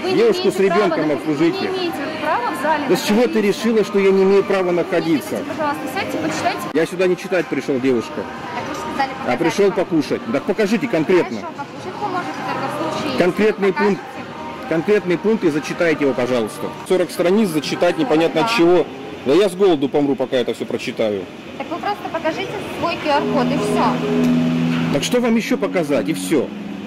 Вы девушку с ребенком обслужите. Вы не имеете права в зале. Да с чего ты решила, что я не имею права находиться? Выйдите, пожалуйста, сядьте, почитайте. Я сюда не читать пришел, девушка. Так вы же сказали, А пришел покушать. Так покажите конкретно. Хорошо, покушать вы можете только в случае. Конкретный пункт. Конкретный пункт и зачитайте его, пожалуйста. 40 страниц зачитать непонятно от чего. Да я с голоду помру, пока это все прочитаю. Так вы просто покажите свой QR-код и все. Так что вам еще показать, и все.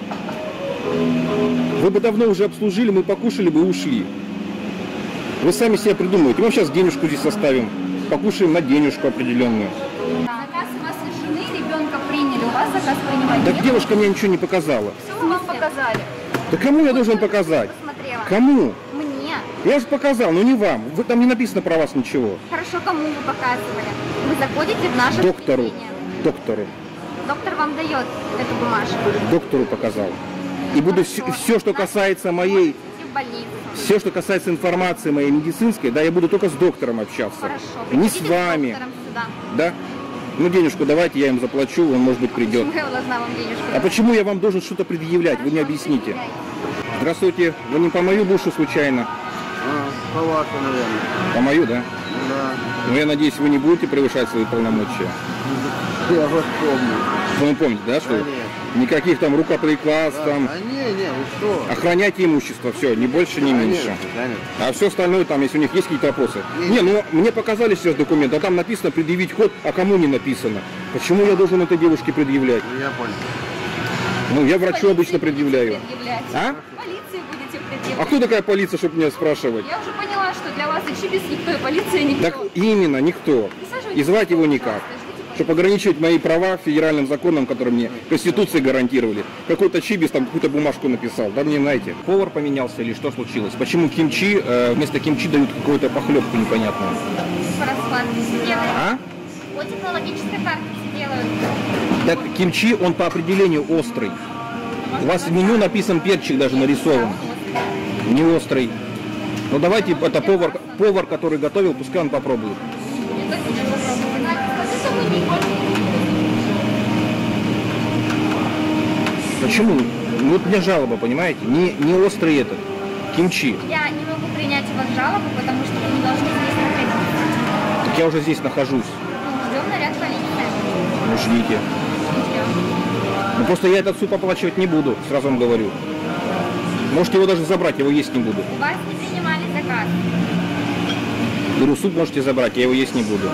Вы бы давно уже обслужили, мы покушали бы и ушли. Вы сами себя придумываете. Мы сейчас денежку здесь оставим. Покушаем на денежку определенную. Заказ у вас из жены, ребенка приняли, у вас заказ принимать. Так девушка мне ничего не показала. Все мы вам показали. Да кому я должен показать? Посмотрела. Кому? Мне. Я же показал, но не вам. Вы, там не написано про вас ничего. Хорошо, кому вы показывали? Вы заходите в наше Доктору. заведение. Доктору. Доктор вам дает эту бумажку. Доктору показал. И буду все, что касается моей... Идите в больницу. Все, что касается информации моей медицинской, да, я буду только с доктором общаться. Хорошо. Не с Приходите вами. доктором сюда. Да? Ну, денежку давайте, я им заплачу, он, может быть, придет. Почему я должна вам денежку А давать? почему я вам должен что-то предъявлять? Вы мне Хорошо, объясните. предъявляйте. Здравствуйте. Вы не по мою душу случайно? По вашу, наверное. По мою, да? Да. Ну, я надеюсь, вы не будете превышать свои полномочия. Я вас помню. Вы помните, да, что Конечно. никаких там рукоприкладств, там, А не, вы что? охраняйте имущество, все, ни больше, ни меньше. Конечно. А все остальное там, если у них есть какие-то вопросы. Не, ну мне показали сейчас документы, а там написано предъявить код, а кому не написано. Почему я должен этой девушке предъявлять? Ну, я понял. Ну, я врачу Полиции обычно будете предъявляю. предъявлять. А? Полиции будете А предъявлять. кто такая полиция, чтобы меня спрашивать? Я уже поняла, что для вас и Чибис никто, и полиция никто. Так именно, никто. И звать его никак. Чтобы ограничивать мои права федеральным законом, которые мне Конституции гарантировали. Какой-то Чибис там какую-то бумажку написал. Да мне знаете. Повар поменялся или что случилось? Почему кимчи, вместо кимчи дают какую-то похлебку непонятную? По раскладке все делают. А? По технологической карте все делают. Так кимчи, он по определению острый. У вас в меню написан перчик даже нарисован. Не острый. Ну давайте, это повар, который готовил, пускай он попробует. Почему? Ну вот у меня жалоба, понимаете? Не острый этот. Кимчи. Я не могу принять у вас жалобу, потому что вы не должны здесь находиться. Так я уже здесь нахожусь. Ну, ждем наряд полиции. Ну ждите. Ну просто я этот суп оплачивать не буду, сразу вам говорю. Можете его даже забрать, я его есть не буду. У вас не принимали заказ. Говорю, суп можете забрать, я его есть не буду.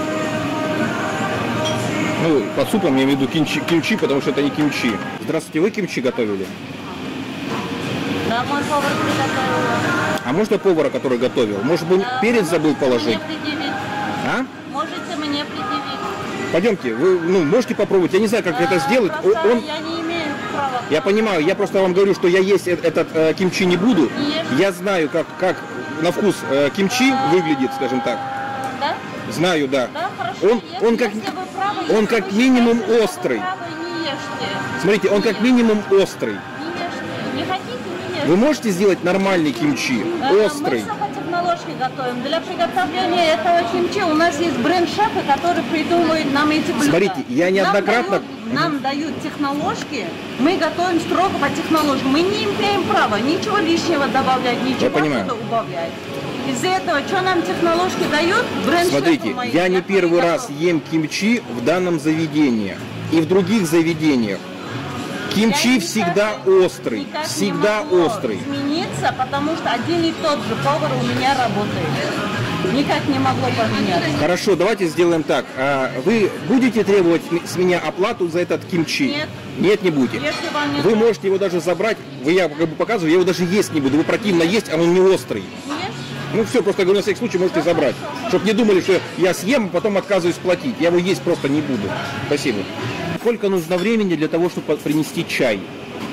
Ну, под супом я имею в виду кимчи, потому что это не кимчи. Здравствуйте, вы кимчи готовили? Да, мой повар приготовил. А можно повара, который готовил? Может быть, перец забыл положить? Мне предъявить. А? Можете мне предъявить. Пойдемте, вы можете попробовать. Я не знаю, как это сделать. Просто Он... я не имею права. Я понимаю, я просто вам говорю, что я есть этот кимчи не буду. Не ешь. Я знаю, как на вкус кимчи выглядит, скажем так. Да? Знаю, да. Да, хорошо. Он как, Если вы правы, он если как вы минимум считаете, что вы острый. правы, не ешьте. Смотрите, он как минимум острый. Не ешьте. Не хотите, не ешьте. Вы можете сделать нормальный кимчи? Острый. Мы все по технологии готовим. Для приготовления этого кимчи у нас есть бренд-шефы, которые придумывают нам эти блюда. Смотрите, я неоднократно... Нам дают технологии, мы готовим строго по технологии. Мы не имеем права ничего лишнего добавлять, ничего понимаю. туда убавлять. Из-за этого, что нам технологии дают, бренд-шефы Смотрите, мои, я не первый готовлю. раз ем кимчи в данном заведении и в других заведениях. Кимчи Я всегда никак острый, никак всегда не могло острый. измениться, потому что один и тот же повар у меня работает. Никак не могло поменяться. Хорошо, давайте сделаем так. Вы будете требовать с меня оплату за этот кимчи? Нет. Нет, не будете. Если вам не Вы можете его даже забрать, я как бы показываю, я его даже есть не буду. Вы противно есть, а он не острый. Нет, Ну все, просто говорю, на всякий случай можете забрать. Чтобы не думали, что я съем, а потом отказываюсь платить. Я его есть просто не буду. Спасибо. Сколько нужно времени для того, чтобы принести чай?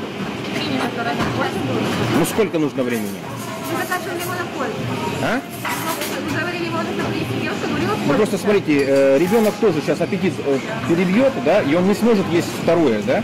Ну сколько нужно времени? Вы заказывали его на пользу. А? Вы говорили, его нужно принести, девушка говорила, Ну просто смотрите, ребенок тоже сейчас аппетит перебьет, да, и он не сможет есть второе, да?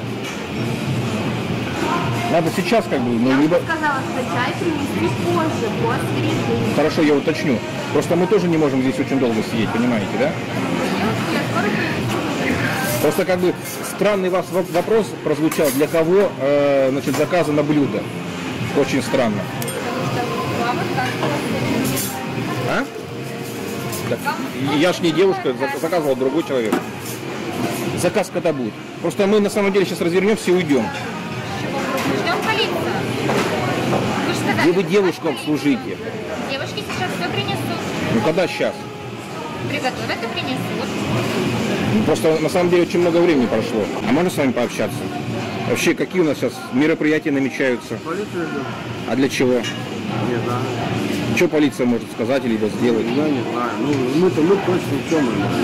Надо сейчас как бы, ну, либо... сказала, что чай принести позже, после еды. Хорошо, я уточню. Просто мы тоже не можем здесь очень долго сидеть, понимаете, да? Девушки, я скоро принесу. Просто как бы странный вас вопрос прозвучал, для кого, значит, заказано блюдо. Очень странно. вот как? А? Так, я ж не девушка, заказывал другой человек. Заказ когда будет? Просто мы на самом деле сейчас развернемся и уйдем. Ждем полицию. Вы же сказали, Где вы что девушку полиция. обслужите? Девушки сейчас все принесут. Ну когда сейчас? Приготовят и принесут. Просто на самом деле очень много времени прошло. А можно с вами пообщаться? Вообще, какие у нас сейчас мероприятия намечаются? Полицию ждем. А для чего? Не знаю. Что полиция может сказать либо сделать? Я не знаю. Ну, мы точно в чем мы.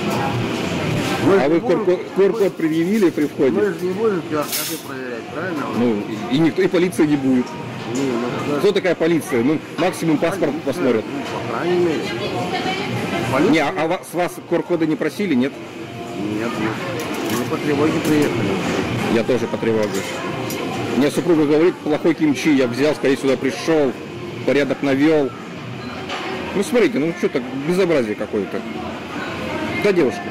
А вы QR-код предъявили при Мы входе? же не будем QR-коды проверять, правильно? Ну, и никто, и полиция не будет. Не, ну, даже- Кто такая полиция? Ну, максимум паспорт посмотрят. Ну, по крайней мере. Полиция? Не, а с вас QR-кода не просили, нет? Нет, мы по тревоге приехали. Я тоже по тревоге. Мне супруга говорит, плохой кимчи, я взял, скорее сюда пришел, порядок навел. Ну, смотрите, ну что так, безобразие какое-то. Да, девушка?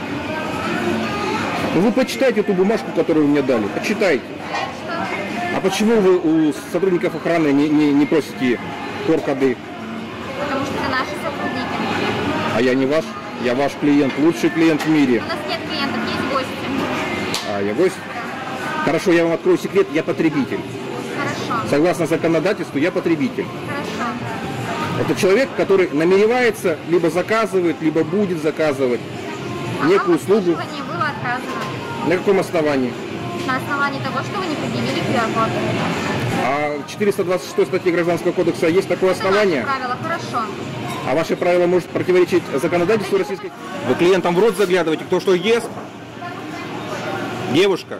Ну, вы почитайте эту бумажку, которую вы мне дали, почитайте. А почему вы у сотрудников охраны не просите QR-коды? Потому что это наши сотрудники. А я не ваш, я ваш клиент, лучший клиент в мире. У нас нет клиентов, есть гости. А, я гость? Хорошо, я вам открою секрет, я потребитель. Хорошо. Согласно законодательству, я потребитель. Хорошо. Это человек, который намеревается, либо заказывает, либо будет заказывать некую услугу. Обслуживание было отказано. На каком основании? На основании того, что вы не предъявили QR-код. А 426 статьи Гражданского кодекса есть такое основание? Правила, хорошо. А ваше правило может противоречить законодательству российской? Вы клиентам в рот заглядываете, кто что ест? Девушка?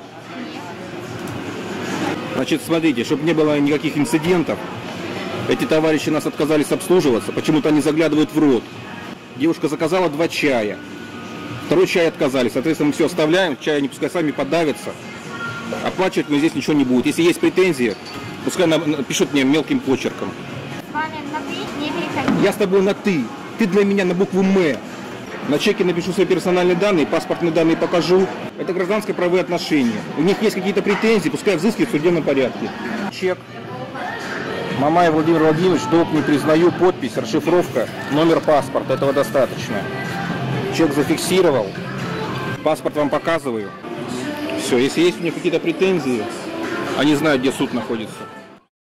Значит, смотрите, чтобы не было никаких инцидентов, эти товарищи нас отказались обслуживаться, почему-то они заглядывают в рот. Девушка заказала 2 чая. Второй чай отказались, соответственно, мы все оставляем, чай они пускай сами подавятся. Оплачивать мы здесь ничего не будет. Если есть претензии, пускай пишут мне мелким почерком. С вами на «ты» не переходите. Я с тобой на «ты». Ты для меня на букву «М». На чеке напишу свои персональные данные, паспортные данные покажу. Это гражданское правовые отношения. У них есть какие-то претензии, пускай взыскивают в судебном порядке. Чек. Мамаев Владимир Владимирович, долг не признаю, подпись, расшифровка, номер паспорта. Этого достаточно. Чек зафиксировал. Паспорт вам показываю. Все, если есть у них какие-то претензии, они знают, где суд находится.